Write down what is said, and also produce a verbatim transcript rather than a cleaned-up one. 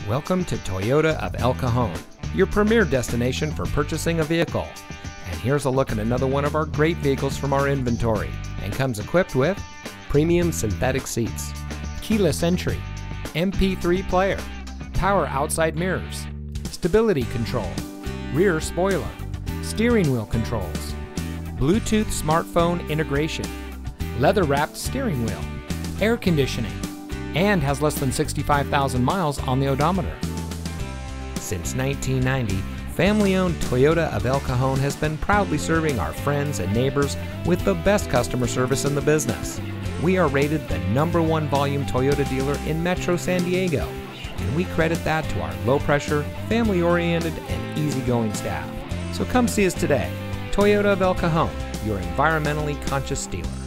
Welcome to Toyota of El Cajon, your premier destination for purchasing a vehicle. And here's a look at another one of our great vehicles from our inventory, and comes equipped with premium synthetic seats, keyless entry, M P three player, power outside mirrors, stability control, rear spoiler, steering wheel controls, Bluetooth smartphone integration, leather-wrapped steering wheel, air conditioning, and has less than sixty-five thousand miles on the odometer. Since nineteen ninety, family-owned Toyota of El Cajon has been proudly serving our friends and neighbors with the best customer service in the business. We are rated the number one volume Toyota dealer in Metro San Diego, and we credit that to our low-pressure, family-oriented, and easygoing staff. So come see us today. Toyota of El Cajon, your environmentally conscious dealer.